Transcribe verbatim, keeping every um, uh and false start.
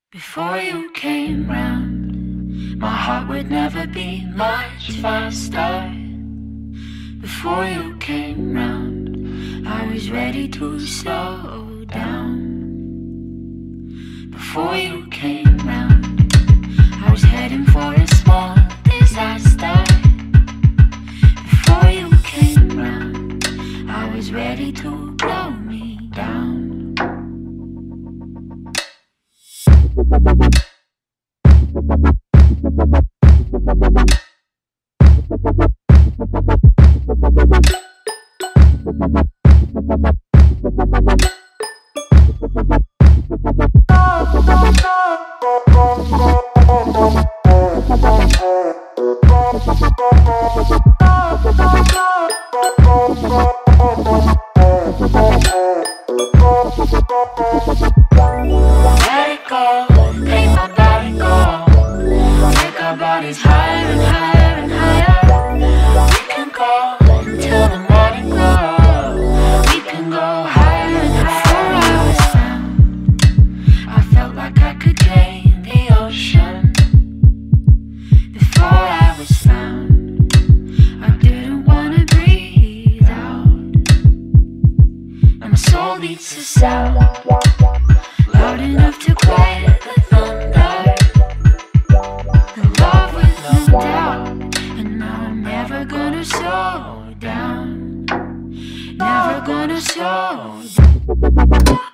Before you came round, my heart would never beat much faster. Before you came round, I was ready to slow down. Before you came round, I was heading for a small disaster. Before you came round, I was ready to blow me down. Let it go, make my body go. Take our bodies higher and higher and higher. We can go until the morning glow. We can go higher and higher. Before I was found, I felt like I could drain the ocean. Before I was found, I didn't wanna breathe out. And my soul beats a sound loud enough to quiet the thunder. The love with no doubt, and now I'm never gonna slow down. Never gonna slow down.